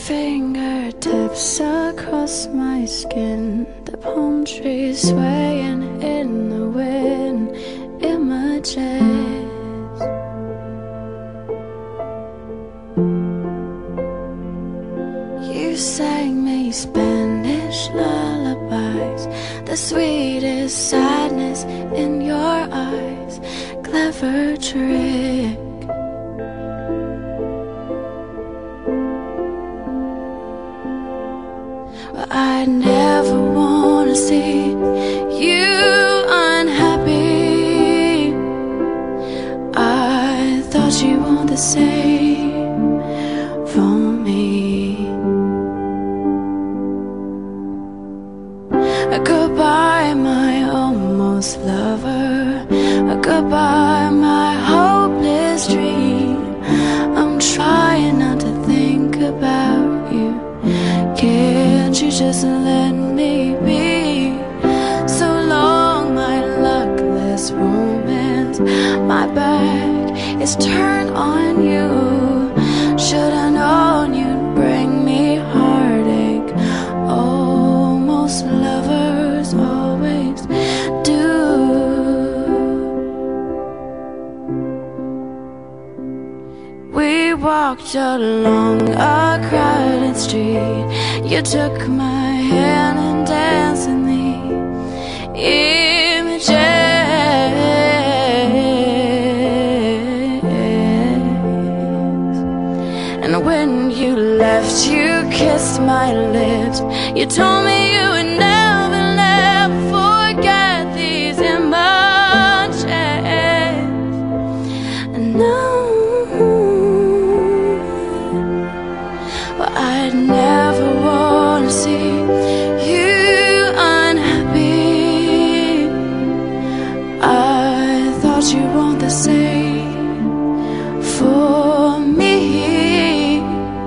fingertips across my skin, the palm trees swaying in the wind. Images you sang me Spanish lullabies, the sweetest sadness in your eyes. Clever trick. But I never wanna see you unhappy. I thought you want the same for me. Goodbye, my almost lover. Goodbye, my hopeless dream. I'm trying not to think about you. Can't you just let me be? So long, my luckless romance. My back is turned on you. Should've known you'd bring me heartache. Almost lovers always do. We walked along a crowded street. You took my hand and danced in the images. And when you left, you kissed my lips. You told me you would never, never forget these images. And now I'd never wanna see you unhappy. I thought you'd want the same for me.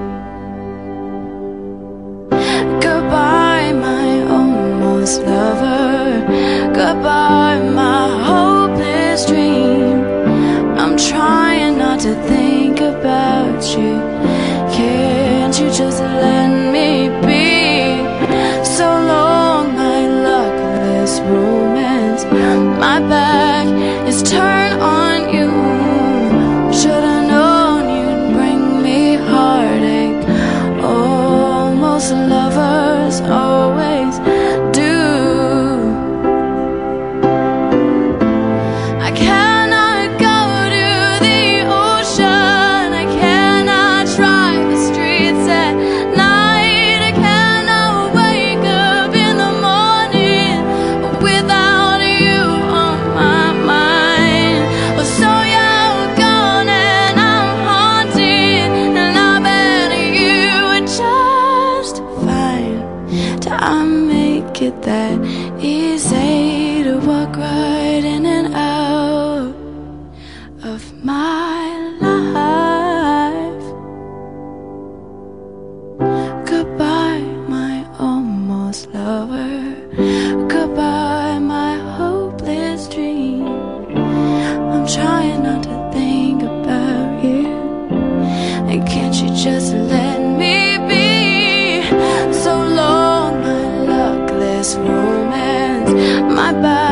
Goodbye, my almost lover. Goodbye, my hopeless dream. I'm trying not to think about you. Can't you just let me be? So long, my luckless romance. My back is turned on you. Should've known you'd bring me heartache. Almost lovers always do. I cannot go to the ocean. I cannot drive the streets at night. I cannot wake up in the morning without you on my mind. So you're gone and I'm haunted, and I bet you would just fine. I make it that easy to walk right in and out of my life. Goodbye, my almost lover. Goodbye, my hopeless dream. I'm trying not to think about you. And can't you just let me be? So long, my luckless romance. My back